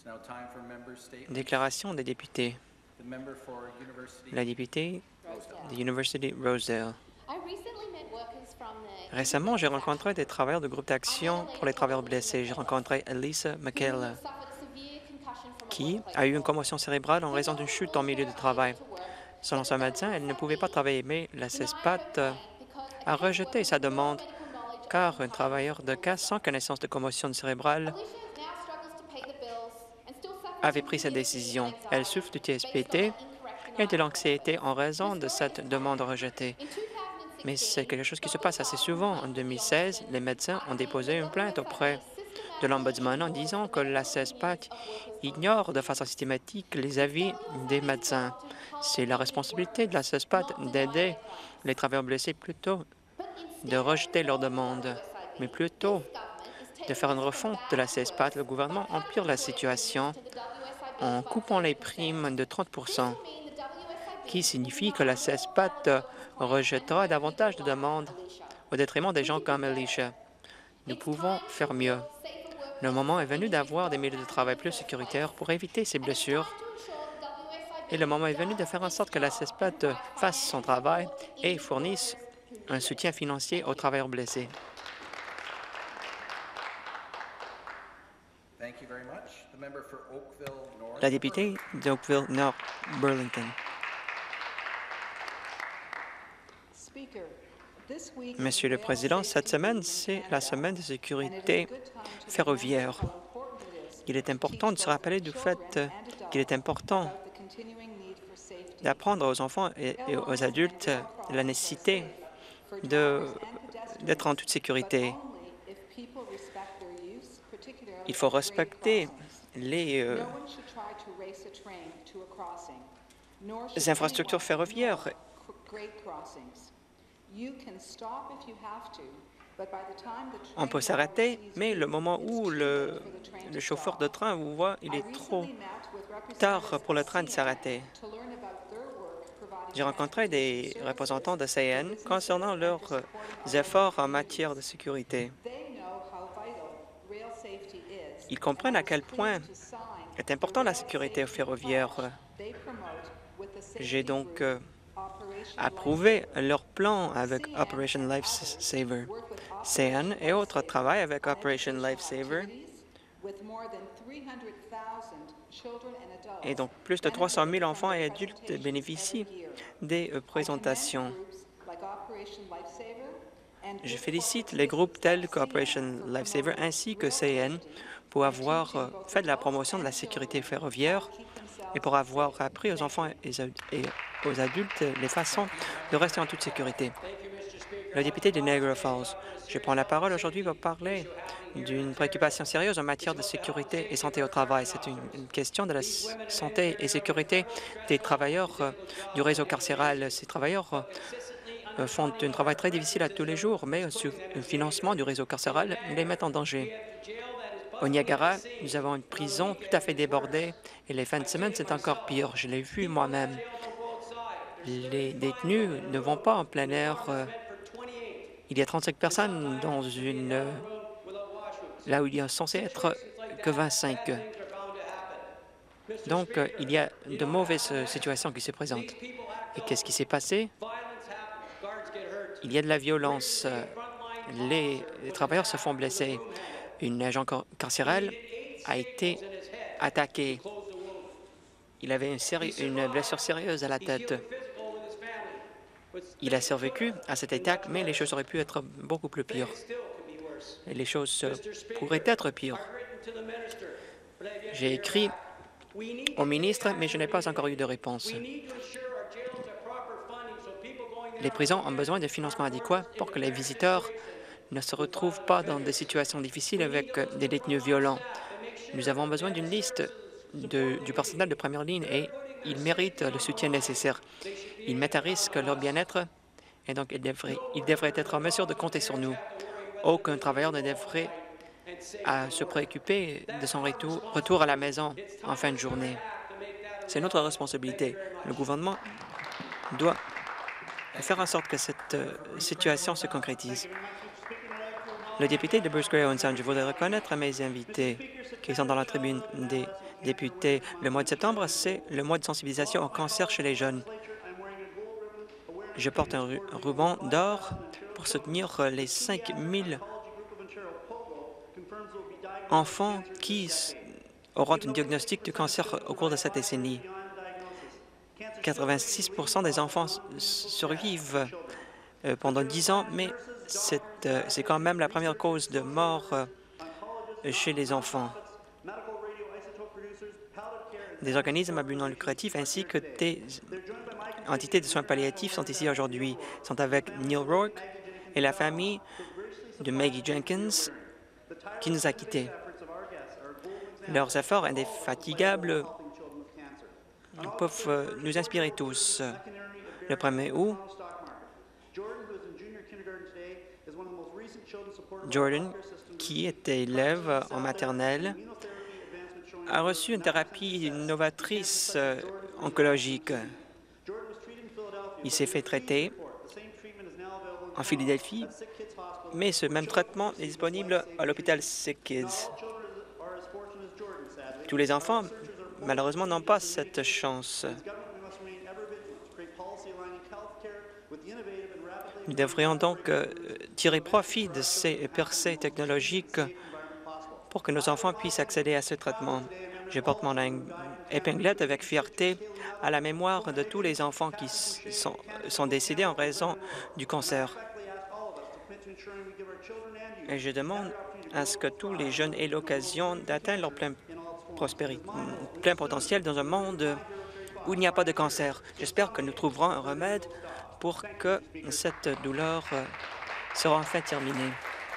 Déclaration des députés. La députée de l'Université Rosedale. Récemment, j'ai rencontré des travailleurs du groupe d'action pour les travailleurs blessés. J'ai rencontré Elisa McKayla, qui a eu une commotion cérébrale en raison d'une chute en milieu de travail. Selon son médecin, elle ne pouvait pas travailler, mais la CESPAT a rejeté sa demande car un travailleur de cas sans connaissance de commotion cérébrale avait pris cette décision. Elle souffre du TSPT et de l'anxiété en raison de cette demande rejetée. Mais c'est quelque chose qui se passe assez souvent. En 2016, les médecins ont déposé une plainte auprès de l'Ombudsman en disant que la CESPAT ignore de façon systématique les avis des médecins. C'est la responsabilité de la CESPAT d'aider les travailleurs blessés plutôt de rejeter leurs demandes, mais plutôt de faire une refonte de la CESPAT. Le gouvernement empire la situation en coupant les primes de 30 qui signifie que la CESPAT rejettera davantage de demandes au détriment des gens comme Alicia. Nous pouvons faire mieux. Le moment est venu d'avoir des milieux de travail plus sécuritaires pour éviter ces blessures. Et le moment est venu de faire en sorte que la CESPAT fasse son travail et fournisse un soutien financier aux travailleurs blessés. La députée d'Oakville Nord Burlington. Monsieur le Président, cette semaine, c'est la semaine de sécurité ferroviaire. Il est important de se rappeler du fait qu'il est important d'apprendre aux enfants et aux adultes la nécessité d'être en toute sécurité. Il faut respecter les infrastructures ferroviaires. On peut s'arrêter, mais le moment où le chauffeur de train vous voit, il est trop tard pour le train de s'arrêter. J'ai rencontré des représentants de CN concernant leurs efforts en matière de sécurité. Ils comprennent à quel point est important la sécurité ferroviaire. J'ai donc approuvé leur plan avec Operation Lifesaver. CN et autres travaillent avec Operation Lifesaver. Et donc, plus de 300 000 enfants et adultes bénéficient des présentations. Je félicite les groupes tels qu'Operation Lifesaver ainsi que CN pour avoir fait de la promotion de la sécurité ferroviaire et pour avoir appris aux enfants et aux adultes les façons de rester en toute sécurité. Le député de Niagara Falls, je prends la parole aujourd'hui pour parler d'une préoccupation sérieuse en matière de sécurité et santé au travail. C'est une question de la santé et sécurité des travailleurs du réseau carcéral. Ces travailleurs font un travail très difficile à tous les jours, mais le financement du réseau carcéral les met en danger. Au Niagara, nous avons une prison tout à fait débordée et les fins de semaine, c'est encore pire. Je l'ai vu moi-même. Les détenus ne vont pas en plein air. Il y a 35 personnes dans là où il y a censé être que 25. Donc, il y a de mauvaises situations qui se présentent. Et qu'est-ce qui s'est passé? Il y a de la violence. Les travailleurs se font blesser. Un agent carcéral a été attaqué. Il avait une blessure sérieuse à la tête. Il a survécu à cette attaque, mais les choses auraient pu être beaucoup plus pires. Et les choses pourraient être pires. J'ai écrit au ministre, mais je n'ai pas encore eu de réponse. Les prisons ont besoin de financement adéquat pour que les visiteurs ne se retrouvent pas dans des situations difficiles avec des détenus violents. Nous avons besoin d'une liste du personnel de première ligne et ils méritent le soutien nécessaire. Ils mettent à risque leur bien-être et donc ils devraient être en mesure de compter sur nous. Aucun travailleur ne devrait se préoccuper de son retour à la maison en fin de journée. C'est notre responsabilité. Le gouvernement doit faire en sorte que cette situation se concrétise. Le député de Bruce Gray Owen Sound, je voudrais reconnaître mes invités qui sont dans la tribune des députés. Le mois de septembre, c'est le mois de sensibilisation au cancer chez les jeunes. Je porte un ruban d'or pour soutenir les 5000 enfants qui auront un diagnostic de cancer au cours de cette décennie. 86 des enfants survivent pendant 10 ans, mais c'est quand même la première cause de mort chez les enfants. Des organismes à but non lucratif ainsi que des entités de soins palliatifs sont ici aujourd'hui. Ils sont avec Neil Rourke et la famille de Maggie Jenkins qui nous a quittés. Leurs efforts indéfatigables peuvent nous inspirer tous. Le 1er août, Jordan, qui était élève en maternelle, a reçu une thérapie novatrice oncologique. Il s'est fait traiter en Philadelphie, mais ce même traitement est disponible à l'hôpital Sick Kids. Tous les enfants, malheureusement, n'ont pas cette chance. Nous devrions donc tirer profit de ces percées technologiques pour que nos enfants puissent accéder à ce traitement. Je porte mon épinglette avec fierté à la mémoire de tous les enfants qui sont décédés en raison du cancer. Et je demande à ce que tous les jeunes aient l'occasion d'atteindre leur plein potentiel dans un monde où il n'y a pas de cancer. J'espère que nous trouverons un remède pour que cette douleur sera enfin terminée.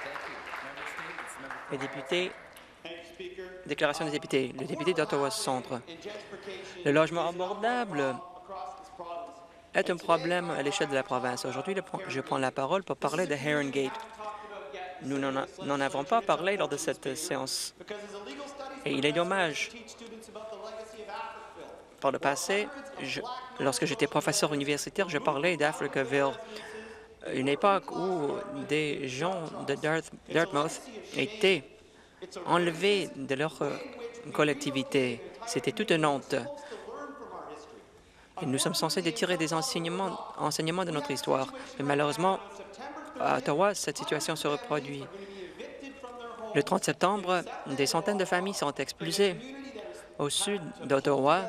Les députés, déclaration des députés. Le député d'Ottawa-Centre. Le logement abordable est un problème à l'échelle de la province. Aujourd'hui, je prends la parole pour parler de Heron Gate. Nous n'en avons pas parlé lors de cette séance. Et il est dommage. Par le passé, lorsque j'étais professeur universitaire, je parlais d'Africaville, une époque où des gens de Dartmouth étaient enlevés de leur collectivité. C'était toute une honte. Et nous sommes censés tirer des enseignements de notre histoire. Mais malheureusement, à Ottawa, cette situation se reproduit. Le 30 septembre, des centaines de familles sont expulsées au sud d'Ottawa,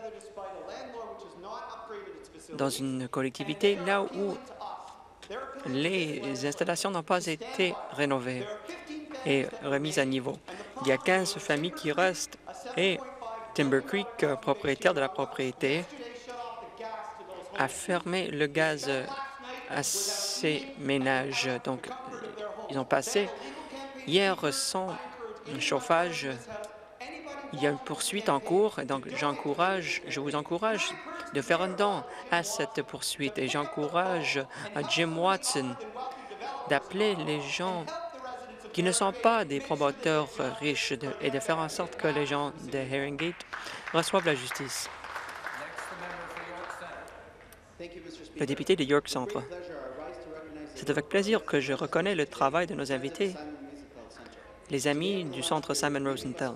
dans une collectivité là où les installations n'ont pas été rénovées et remises à niveau. Il y a 15 familles qui restent et Timber Creek, propriétaire de la propriété, a fermé le gaz à ces ménages. Donc, ils ont passé hier sans chauffage. Il y a une poursuite en cours, et donc je vous encourage de faire un don à cette poursuite et j'encourage à Jim Watson d'appeler les gens qui ne sont pas des promoteurs riches et de faire en sorte que les gens de Heron Gate reçoivent la justice. Le député de York Centre. C'est avec plaisir que je reconnais le travail de nos invités, les amis du Centre Simon Rosenthal.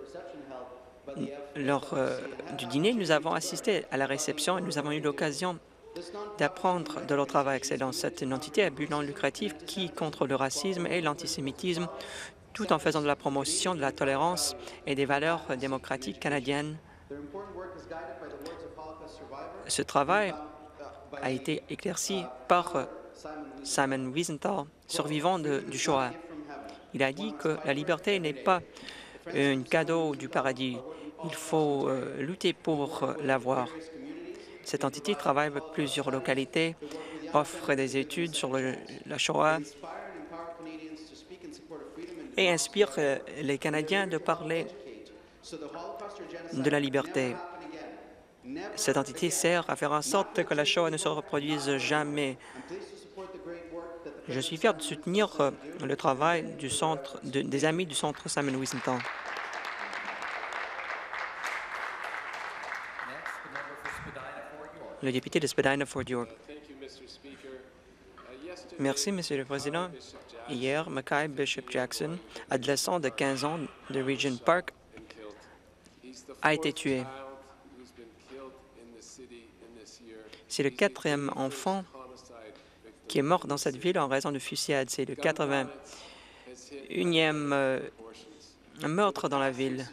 Lors du dîner, nous avons assisté à la réception et nous avons eu l'occasion d'apprendre de leur travail excellent. C'est une entité à but non lucratif qui contre le racisme et l'antisémitisme, tout en faisant de la promotion de la tolérance et des valeurs démocratiques canadiennes. Ce travail a été éclairci par Simon Wiesenthal, survivant du Shoah. Il a dit que la liberté n'est pas un cadeau du paradis. Il faut lutter pour l'avoir. Cette entité travaille avec plusieurs localités, offre des études sur la Shoah et inspire les Canadiens de parler de la liberté. Cette entité sert à faire en sorte que la Shoah ne se reproduise jamais. Je suis fier de soutenir le travail des amis du Centre Simon Wiesenthal. Le député de Spadina-Fort York. Merci, Monsieur le Président. Hier, Mackay Bishop Jackson, adolescent de 15 ans de Regent Park, a été tué. C'est le 4e enfant qui est mort dans cette ville en raison de fusillade. C'est le 81e meurtre dans la ville.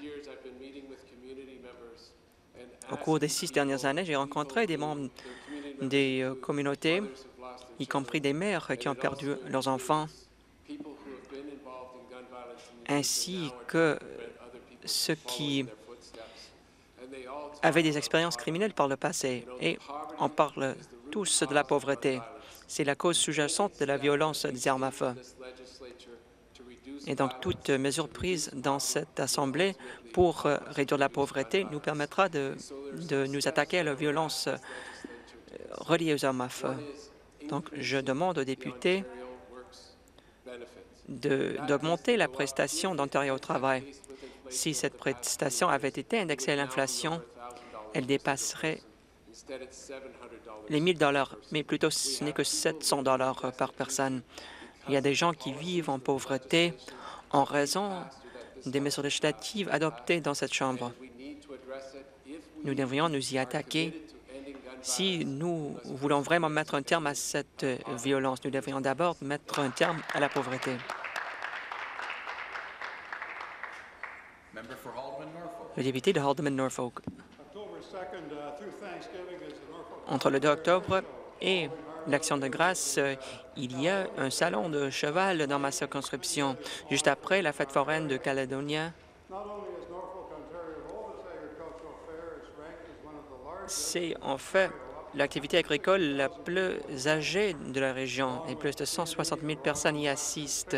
Au cours des 6 dernières années, j'ai rencontré des membres des communautés, y compris des mères qui ont perdu leurs enfants, ainsi que ceux qui avaient des expériences criminelles par le passé. Et on parle tous de la pauvreté. C'est la cause sous-jacente de la violence des armes à feu. Et donc, toute mesure prise dans cette Assemblée pour réduire la pauvreté nous permettra de nous attaquer à la violence reliée aux armes à feu. Donc, je demande aux députés d'augmenter la prestation d'Ontario au travail. Si cette prestation avait été indexée à l'inflation, elle dépasserait les 1 000 $, mais plutôt ce n'est que 700 $ par personne. Il y a des gens qui vivent en pauvreté en raison des mesures législatives adoptées dans cette Chambre. Nous devrions nous y attaquer. Si nous voulons vraiment mettre un terme à cette violence, nous devrions d'abord mettre un terme à la pauvreté. Le député de Haldimand-Norfolk. Entre le 2 octobre et l'Action de grâce, il y a un salon de cheval dans ma circonscription. Juste après la fête foraine de Caledonia, c'est en fait l'activité agricole la plus âgée de la région et plus de 160 000 personnes y assistent.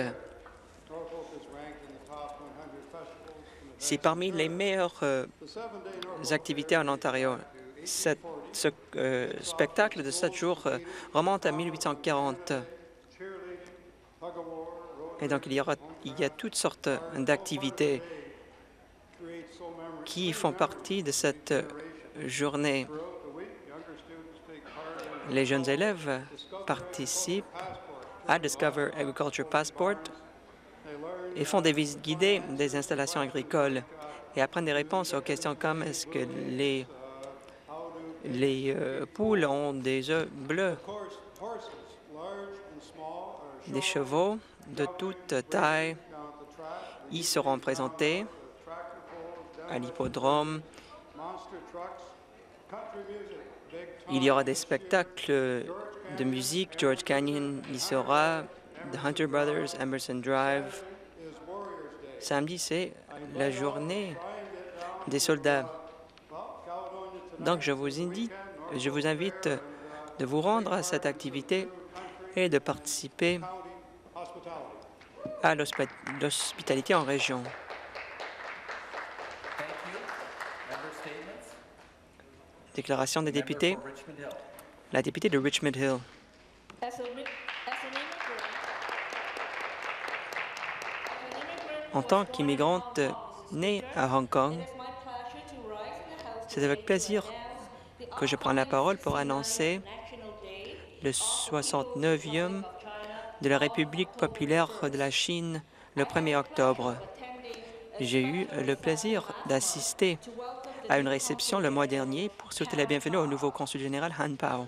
C'est parmi les meilleures activités en Ontario. Ce spectacle de 7 jours remonte à 1840. Et donc, il y a toutes sortes d'activités qui font partie de cette journée. Les jeunes élèves participent à Discover Agriculture Passport et font des visites guidées des installations agricoles et apprennent des réponses aux questions comme est-ce que les poules ont des œufs bleus. Des chevaux de toute taille y seront présentés à l'hippodrome. Il y aura des spectacles de musique. George Canyon y sera, The Hunter Brothers, Emerson Drive. Samedi, c'est la journée des soldats. Donc, je vous invite de vous rendre à cette activité et de participer à l'hospitalité en région. Déclaration des députés. La députée de Richmond Hill. En tant qu'immigrante née à Hong Kong, c'est avec plaisir que je prends la parole pour annoncer le 69e de la République populaire de la Chine le 1er octobre. J'ai eu le plaisir d'assister à une réception le mois dernier pour souhaiter la bienvenue au nouveau consul général Han Pao.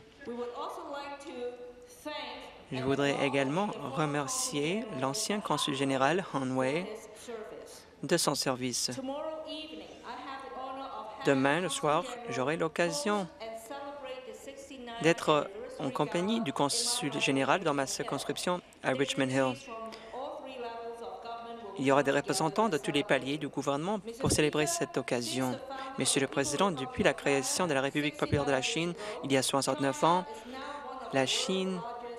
Je voudrais également remercier l'ancien consul général Han Wei de son service. Demain, le soir, j'aurai l'occasion d'être en compagnie du consul général dans ma circonscription à Richmond Hill. Il y aura des représentants de tous les paliers du gouvernement pour célébrer cette occasion. Monsieur le Président, depuis la création de la République populaire de la Chine, il y a 69 ans, la Chine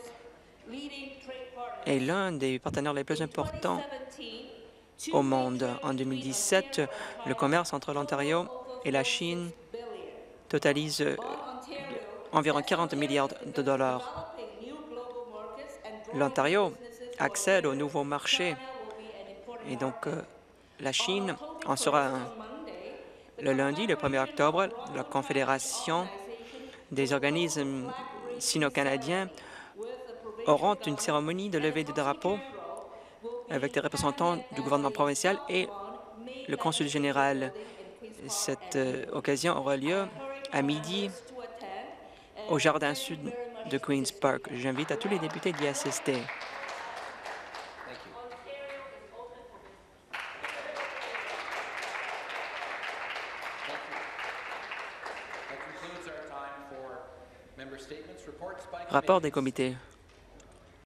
est l'un des partenaires les plus importants au monde. En 2017, le commerce entre l'Ontario et la Chine totalise environ 40 milliards de dollars. L'Ontario accède aux nouveaux marchés et donc la Chine en sera un. Le lundi, le 1er octobre, la Confédération des organismes sino-canadiens auront une cérémonie de levée de drapeau avec des représentants du gouvernement provincial et le consul général. Cette occasion aura lieu à midi au jardin sud de Queen's Park. J'invite à tous les députés d'y assister. Rapport des comités.